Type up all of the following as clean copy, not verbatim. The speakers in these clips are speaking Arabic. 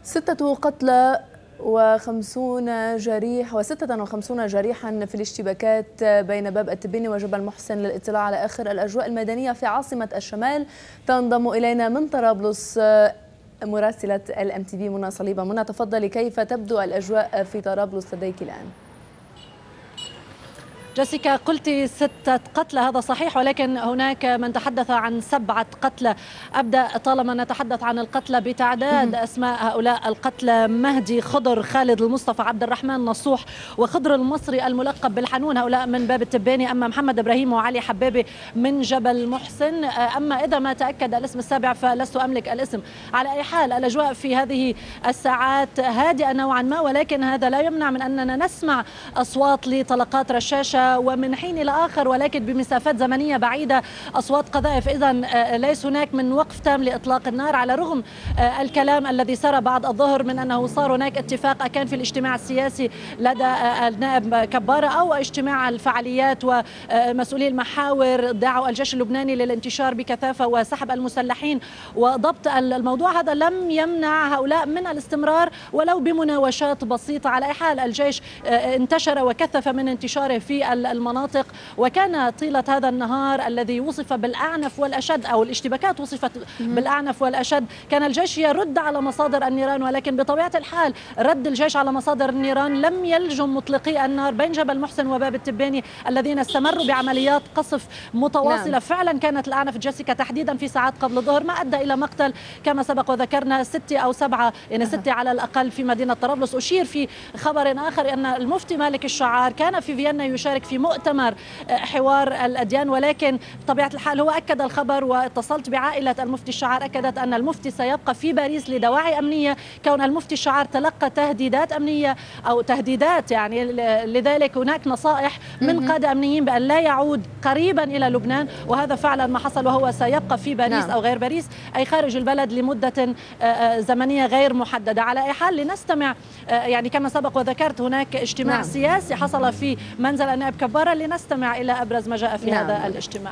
6 قتلى و50 جريح و56 جريحا في الاشتباكات بين باب التبيني وجبل محسن. للاطلاع على آخر الأجواء الميدانية في عاصمة الشمال تنضم إلينا من طرابلس مراسلة الMTV منى صليبة. منى، تفضلي، كيف تبدو الأجواء في طرابلس لديك الآن؟ جيسيكا، قلت 6 قتلى، هذا صحيح، ولكن هناك من تحدث عن 7 قتلى. أبدأ طالما نتحدث عن القتلى بتعداد أسماء هؤلاء القتلى: مهدي، خضر، خالد المصطفى، عبد الرحمن نصوح، وخضر المصري الملقب بالحنون، هؤلاء من باب التباني. أما محمد إبراهيم وعلي حبابي من جبل محسن. أما إذا ما تأكد الاسم السابع فلست أملك الاسم. على أي حال، الأجواء في هذه الساعات هادئة نوعا ما، ولكن هذا لا يمنع من أننا نسمع أصوات لطلقات رشاشة ومن حين إلى آخر، ولكن بمسافات زمنية بعيدة، أصوات قذائف. إذا ليس هناك من وقف تام لإطلاق النار، على رغم الكلام الذي سرى بعد الظهر من أنه صار هناك اتفاق كان في الاجتماع السياسي لدى النائب كبارة، أو اجتماع الفعاليات ومسؤولي المحاور دعوا الجيش اللبناني للانتشار بكثافة وسحب المسلحين وضبط الموضوع. هذا لم يمنع هؤلاء من الاستمرار ولو بمناوشات بسيطة. على أي حال، الجيش انتشر وكثف من انتشاره في المناطق، وكان طيلة هذا النهار الذي وصف بالأعنف والأشد، أو الاشتباكات وصفت بالأعنف والأشد، كان الجيش يرد على مصادر النيران، ولكن بطبيعة الحال رد الجيش على مصادر النيران لم يلجم مطلقي النار بين جبل محسن وباب التباني الذين استمروا بعمليات قصف متواصلة. نعم. فعلا كانت الأعنف، جيسيكا، تحديدا في ساعات قبل الظهر، ما أدى إلى مقتل كما سبق وذكرنا 6 أو 7، يعني 6 على الأقل في مدينة طرابلس. أشير في خبر آخر أن المفتي مالك الشعار كان في فيينا يشارك في مؤتمر حوار الأديان، ولكن بطبيعة الحال هو أكد الخبر، واتصلت بعائلة المفتي الشعار أكدت أن المفتي سيبقى في باريس لدواعي أمنية، كون المفتي الشعار تلقى تهديدات أمنية أو تهديدات، يعني لذلك هناك نصائح من قادة أمنيين بأن لا يعود قريبا إلى لبنان، وهذا فعلا ما حصل، وهو سيبقى في باريس. نعم. أو غير باريس، أي خارج البلد لمدة زمنية غير محددة. على أي حال، لنستمع، يعني كما سبق وذكرت هناك اجتماع نعم. سياسي حصل في منزل النائب كبارة، لنستمع إلى أبرز ما جاء في نعم. هذا الاجتماع.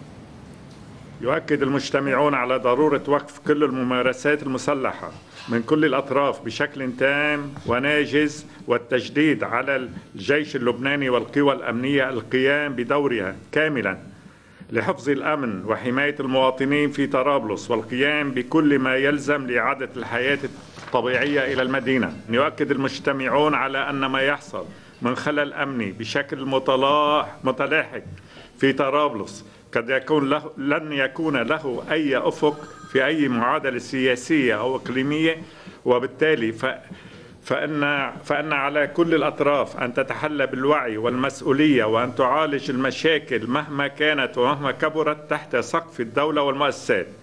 يؤكد المجتمعون على ضرورة وقف كل الممارسات المسلحة من كل الأطراف بشكل تام وناجز، والتجديد على الجيش اللبناني والقوى الأمنية القيام بدورها كاملا لحفظ الأمن وحماية المواطنين في طرابلس، والقيام بكل ما يلزم لإعادة الحياة الطبيعية إلى المدينة. يؤكد المجتمعون على أن ما يحصل من خلل أمني بشكل متلاحق في طرابلس لن يكون له أي أفق في أي معادلة سياسية أو إقليمية، وبالتالي فإن على كل الأطراف أن تتحلى بالوعي والمسؤولية، وأن تعالج المشاكل مهما كانت ومهما كبرت تحت سقف الدولة والمؤسسات.